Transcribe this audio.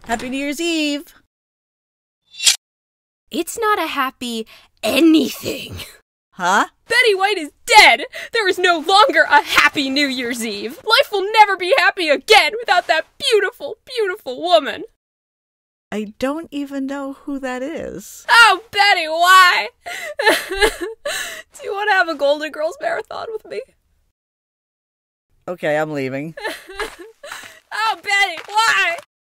Happy New Year's Eve! It's not a happy anything. Huh? Betty White is dead! There is no longer a happy New Year's Eve! Life will never be happy again without that beautiful, beautiful woman! I don't even know who that is. Oh, Betty, why? Do you want to have a Golden Girls marathon with me? Okay, I'm leaving. Oh, Betty, why?